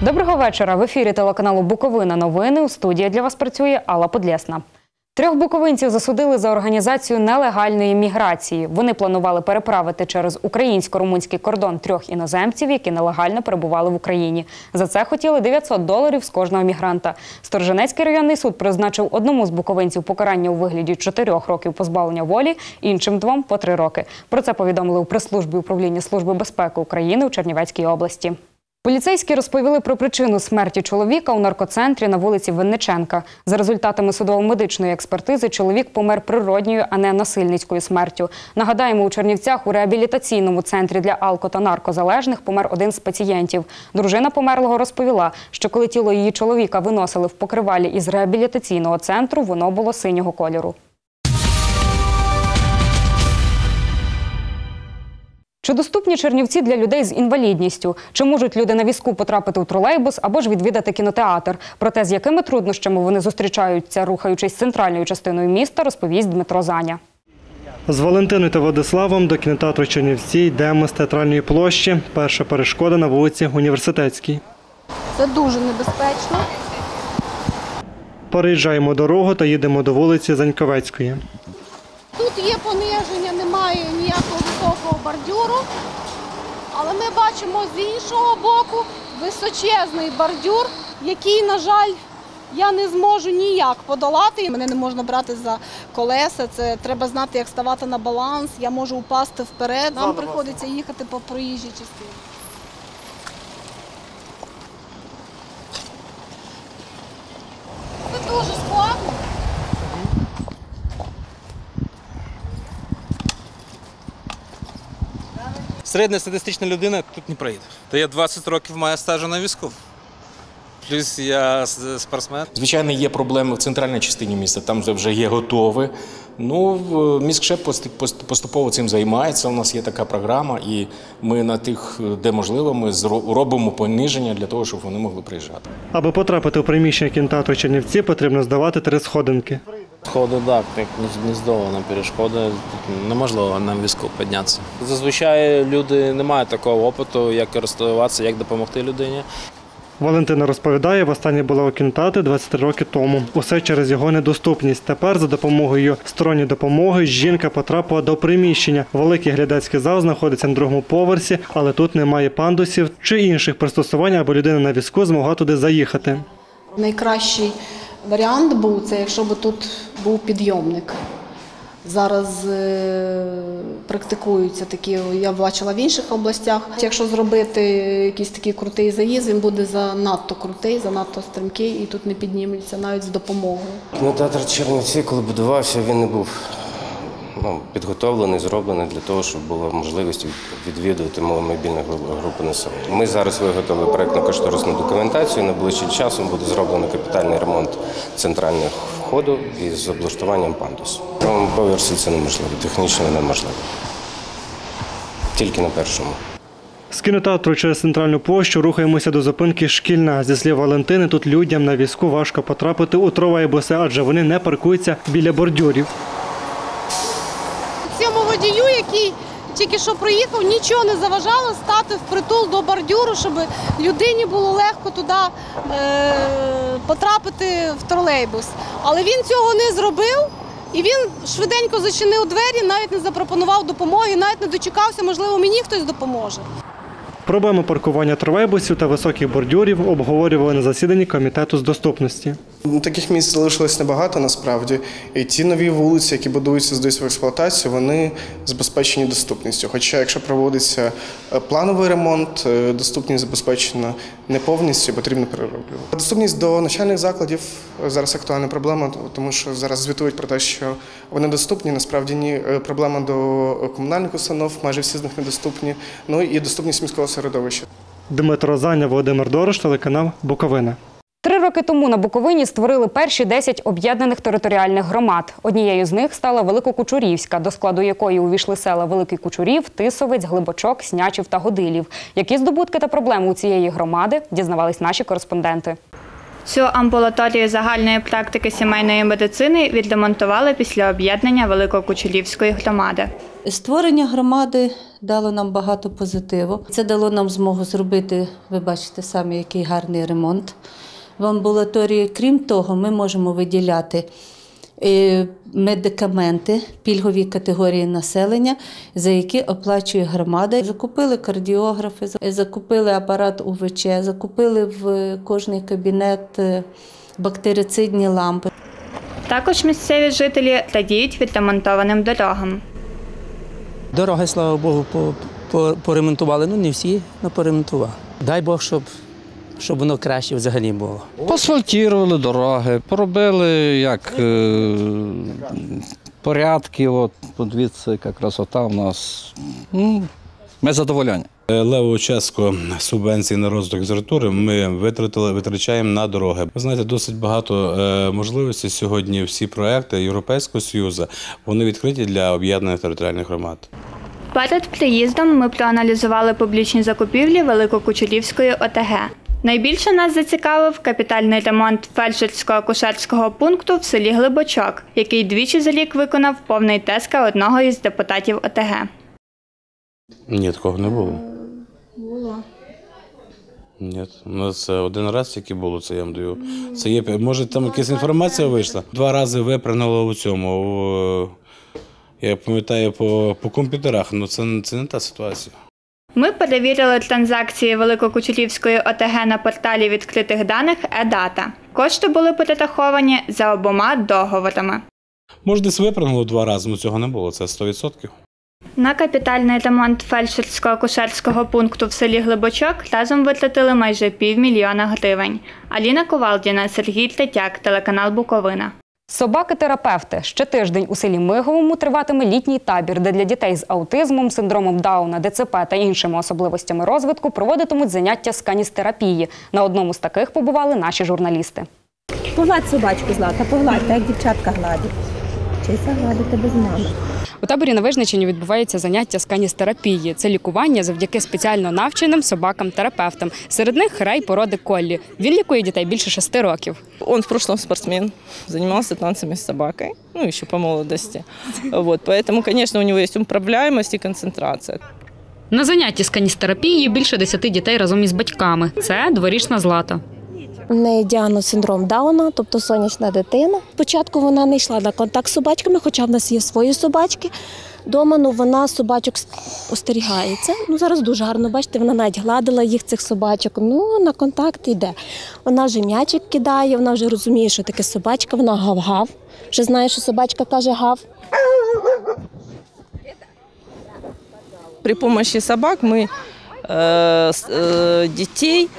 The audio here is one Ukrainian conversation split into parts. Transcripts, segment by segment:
Доброго вечора. В ефірі телеканалу «Буковина. Новини». У студії для вас працює Алла Подлєсна. 3 буковинців засудили за організацію нелегальної міграції. Вони планували переправити через українсько-румунський кордон 3 іноземців, які нелегально перебували в Україні. За це хотіли $900 з кожного мігранта. Сторожинецький районний суд призначив одному з буковинців покарання у вигляді 4 років позбавлення волі, іншим 2 – по 3 роки. Про це повідомили у прес-службі Управління Служби безпеки України у Чернівецькій області. Поліцейські розповіли про причину смерті чоловіка у наркоцентрі на вулиці Винниченка. За результатами судово-медичної експертизи чоловік помер природньою, а не насильницькою смертю. Нагадаємо, у Чернівцях у реабілітаційному центрі для алко- та наркозалежних помер один з пацієнтів. Дружина померлого розповіла, що коли тіло її чоловіка виносили в покривалі із реабілітаційного центру, воно було синього кольору. Чи доступні Чернівці для людей з інвалідністю? Чи можуть люди на візку потрапити у тролейбус або ж відвідати кінотеатр? Про те, з якими труднощами вони зустрічаються, рухаючись центральною частиною міста, розповість Дмитро Заня. З Валентиною та Владиславом до кінотеатру Чернівці йдемо з Театральної площі. Перша перешкода на вулиці Університетській. Це дуже небезпечно. Переїжджаємо дорогу та їдемо до вулиці Заньковецької. Тут є пониження, немає ніякого високого бордюру, але ми бачимо з іншого боку височезний бордюр, який, на жаль, я не зможу ніяк подолати. Мене не можна брати за колеса, це треба знати, як ставати на баланс, я можу упасти вперед. Нам приходиться їхати по проїжджій частині. Це дуже складно. Середньостатистична людина тут не проїде. Та я 20 років маю стажу на візку. Плюс я спортсмен. Звичайно, є проблеми в центральній частині міста, там вже є готове. Міськшеп поступово цим займається, у нас є така програма, і ми на тих, де можливо, ми робимо пониження для того, щоб вони могли приїжджати. Аби потрапити у приміщення кінотеатру Чернівці, потрібно здавати 3 сходинки. Сходи, так, як не здолана перешкода, неможливо на візку піднятися. Зазвичай люди не мають такого опиту, як користуватися, як допомогти людині. Валентина розповідає, востаннє була у кінотеатрі 23 роки тому. Усе через його недоступність. Тепер за допомогою сторонньої допомоги жінка потрапила до приміщення. Великий глядацький зал знаходиться на 2-му поверсі, але тут немає пандусів чи інших пристосувань, аби людина на візку змогла туди заїхати. Найкращий варіант був, це якщо б тут був підйомник. Зараз практикуються такі, я бачила в інших областях. Якщо зробити якийсь такий крутий заїзд, він буде занадто крутий, занадто стрімкий і тут не підніметься навіть з допомогою. Кінотеатр Чернівці, коли будувався, він не був підготовлений, зроблений для того, щоб була можливість відвідувати маломобільні групи населення. Ми зараз виготовили проєктно-кошторисну документацію, найближчим часом буде зроблено капітальний ремонт центрального входу із облаштуванням пандусу. На другому поверсі це неможливо, технічно неможливо. Тільки на першому. З кінотеатру через центральну площу рухаємося до зупинки «Шкільна». Зі слів Валентини, тут людям на візку важко потрапити у тролейбуси, адже вони не паркуються біля бордюрів. Цьому водію, який тільки що проїхав, нічого не заважало стати впритул до бордюру, щоб людині було легко туди потрапити в тролейбус. Але він цього не зробив, і він швиденько зачинив двері, навіть не запропонував допомоги, навіть не дочекався, можливо, мені хтось допоможе. Проблеми паркування тролейбусів та високих бордюрів обговорювали на засіданні комітету з доступності. Таких місць залишилось небагато насправді. І ті нові вулиці, які будуються, здаються в експлуатацію, вони забезпечені доступністю. Хоча, якщо проводиться плановий ремонт, доступність забезпечена не повністю, потрібно перероблювати. Доступність до навчальних закладів зараз актуальна проблема, тому що зараз звітують про те, що вони доступні, насправді ні. Проблема до комунальних установ, майже всі з них недоступні. Ну і доступність міського середовища. Дмитро Заня, Володимир Дорош, телеканал «Буковина». 3 роки тому на Буковині створили перші 10 об'єднаних територіальних громад. Однією з них стала Великокучурівська, до складу якої увійшли села Великий Кучурів, Тисовець, Глибочок, Снячів та Годилів. Які здобутки та проблеми у цієї громади, дізнавались наші кореспонденти. Цю амбулаторію загальної практики сімейної медицини відремонтували після об'єднання Великокучелівської громади. Створення громади дало нам багато позитиву. Це дало нам змогу зробити, ви бачите самі, який гарний ремонт в амбулаторії. Крім того, ми можемо виділяти медикаменти пільговій категорії населення, за які оплачує громада. Закупили кардіографи, закупили апарат УВЧ, закупили в кожний кабінет бактерицидні лампи. Також місцеві жителі радіють відремонтованим дорогам. Дороги, слава Богу, поремонтували. Ну, не всі, але поремонтували. Дай Бог, щоб воно краще взагалі було. Поасфальтували дороги, поробили порядки. От, подивіться, яка красота у нас. Ми задоволені. Леву частку субвенцій на розвиток інфраструктури ми витрачаємо на дороги. Ви знаєте, досить багато можливостей сьогодні. Всі проекти Європейського Союзу, вони відкриті для об'єднаних територіальних громад. Перед приїздом ми проаналізували публічні закупівлі Великокучелівської ОТГ. Найбільше нас зацікавив капітальний ремонт фельдшерсько-акушерського пункту в селі Глибочок, який двічі за рік виконав повний ТСК одного із депутатів ОТГ. Ні, такого не було. Було. Ні, це один раз тільки було, це я вам даю. Це є, може там якась інформація вийшла? 2 рази випрыгнуло у цьому, я пам'ятаю, по комп'ютерах, але це не та ситуація. Ми перевірили транзакції Великокучелівської ОТГ на порталі відкритих даних «Е-Дата». Кошти були перераховані за обома договорами. Може, десь випрыгнуло 2 рази, але цього не було, це 100%. На капітальний ремонт фельдшерсько-акушерського пункту в селі Глибочок разом витратили майже 500 000 гривень. Аліна Ковалдіна, Сергій Третяк, телеканал «Буковина». Собаки-терапевти. Ще тиждень у селі Миговому триватиме літній табір, де для дітей з аутизмом, синдромом Дауна, ДЦП та іншими особливостями розвитку проводитимуть заняття з каністерапії. На одному з таких побували наші журналісти. Погладь собачку, Злата, погладь, так як дівчатка гладять. Вчися гладити без мами. У таборі на Вижниччині відбуваються заняття з каністерапії. Це лікування завдяки спеціально навченим собакам-терапевтам. Серед них Рей породи Коллі. Він лікує дітей більше 6 років. Он в прошлом спортсмен, занимался танцами с собакой, еще по молодости. Поэтому, конечно, у него есть управляемость и концентрация. На занятті з каністерапії більше 10 дітей разом із батьками. Це дворічна Злата. У неї діагноз синдром Дауна, тобто сонячна дитина. Спочатку вона не йшла на контакт з собачками, хоча в нас є свої собачки. Дома вона собачок остерігається. Зараз дуже гарно, бачите, вона навіть гладила їх, цих собачок. На контакт йде. Вона вже м'ячик кидає, вона вже розуміє, що таке собачка, вона гав-гав. Вже знає, що собачка каже гав. При помощи собак мы детей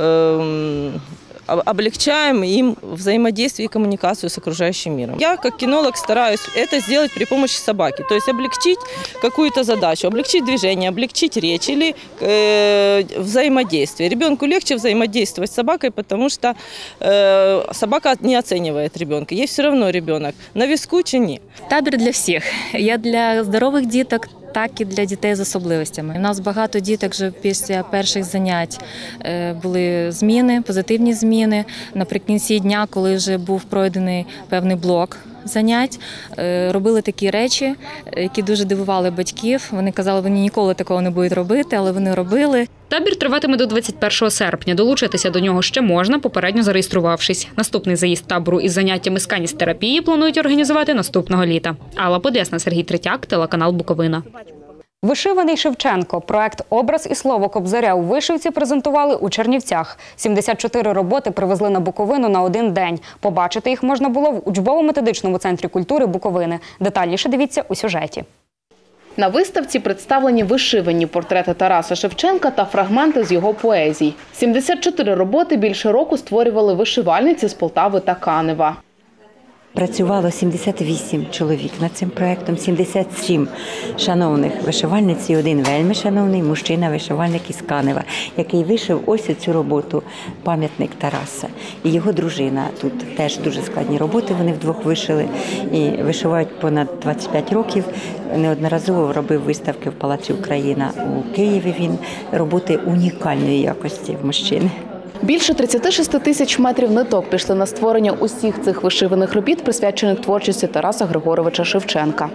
облегчаем им взаимодействие и коммуникацию с окружающим миром. Я, как кинолог, стараюсь это сделать при помощи собаки. То есть облегчить какую-то задачу, облегчить движение, облегчить речь или взаимодействие. Ребенку легче взаимодействовать с собакой, потому что собака не оценивает ребенка. Ей все равно ребенок, на візку чи ні. Табір для всіх. Як для здорових діток, так і для дітей з особливостями. У нас багато діток вже після перших занять були зміни, позитивні зміни. Наприкінці дня, коли вже був пройдений певний блок занять, робили такі речі, які дуже дивували батьків. Вони казали, вони ніколи такого не будуть робити, але вони робили. Табір триватиме до 21 серпня. Долучитися до нього ще можна, попередньо зареєструвавшись. Наступний заїзд табору із заняттями з каністерапії планують організувати наступного літа. Алла Подлесна, Сергій Третяк, телеканал «Буковина». Вишиваний Шевченко. Проект «Образ і слово Кобзаря» у вишивці презентували у Чернівцях. 74 роботи привезли на Буковину на один день. Побачити їх можна було в учбово-методичному центрі культури Буковини. Детальніше дивіться у сюжеті. На виставці представлені вишивані портрети Тараса Шевченка та фрагменти з його поезій. 74 роботи більше року створювали вишивальниці з Полтави та Канева. Працювало 78 чоловік над цим проєктом, 77 шановних вишивальниць і один вельми шановний мужчина-вишивальник із Канева, який вишив ось цю роботу «Пам'ятник Тараса». І його дружина. Тут теж дуже складні роботи вони вдвох вишили і вишивають понад 25 років. Неодноразово робив виставки в Палаці Україна у Києві він, роботи унікальної якості в мужчини. Більше 36 тисяч метрів ниток пішли на створення усіх цих вишиваних робіт, присвячених творчості Тараса Григоровича Шевченка.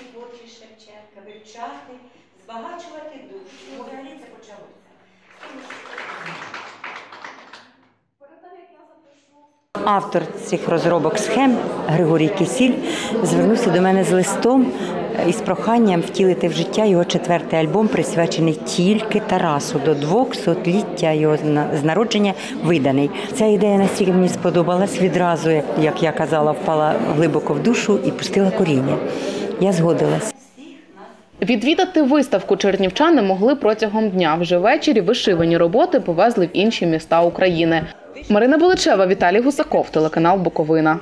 Автор цих розробок схем Григорій Кисіль звернувся до мене з листом із проханням втілити в життя його 4-й альбом, присвячений тільки Тарасу, до 200-ліття його з народження виданий. Ця ідея настільки мені сподобалась, відразу, як я казала, впала глибоко в душу і пустила коріння. Я згодилась. Відвідати виставку чернівчани могли протягом дня. Вже ввечері вишивані роботи повезли в інші міста України. Марина Буличева, Віталій Гусаков, телеканал Буковина.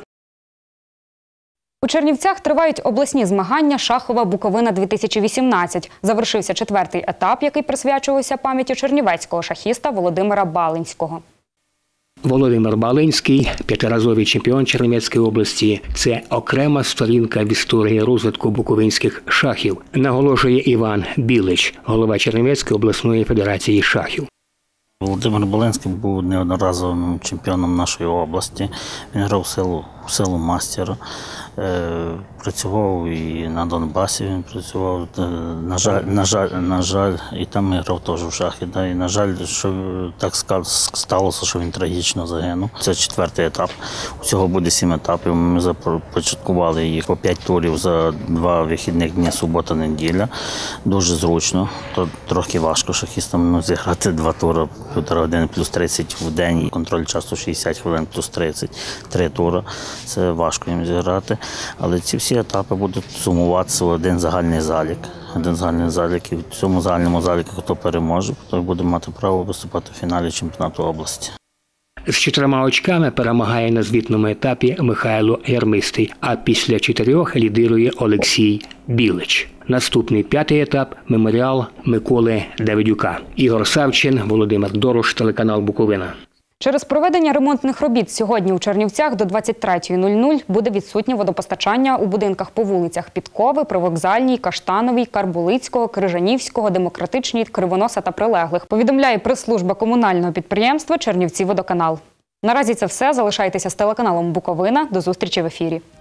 У Чернівцях тривають обласні змагання «Шахова Буковина-2018». Завершився 4-й етап, який присвячувався пам'яті чернівецького шахіста Володимира Балинського. Володимир Балинський – п'ятиразовий чемпіон Чернівецької області. Це окрема сторінка в історії розвитку буковинських шахів, наголошує Іван Білич, голова Чернівецької обласної федерації шахів. Володимир Балинський був неодноразовим чемпіоном нашої області. Він грав в силу мастера, працював і на Донбасі, він працював, на жаль, і там грав теж в шахи. І, на жаль, що так сталося, що він трагічно загинув. Це 4-й етап. Усього буде 7 етапів. Ми започаткували їх по 5 турів за 2 вихідних дні, субота-неділя. Дуже зручно. То трохи важко шахістам зіграти 2 тури, 1,5 години плюс 30 в день. Контроль часу 60 хвилин плюс 30, 3 тури. Це важко їм зіграти. Але ці всі етапи будуть сумуватися в один загальний залік. І в цьому загальному заліку, хто переможе, той буде мати право виступати в фіналі чемпіонату області. З 4 очками перемагає на звітному етапі Михайло Ярмистий, а після 4 лідирує Олексій Білич. Наступний 5-й етап – меморіал Миколи Давидюка. Ігор Савчин, Володимир Дорош, телеканал Буковина. Через проведення ремонтних робіт сьогодні у Чернівцях до 23:00 буде відсутнє водопостачання у будинках по вулицях Підкови, Привокзальній, Каштановій, Карбулицького, Крижанівського, Демократичній, Кривоноса та прилеглих. Повідомляє прес-служба комунального підприємства «Чернівціводоканал». Наразі це все. Залишайтеся з телеканалом Буковина. До зустрічі в ефірі.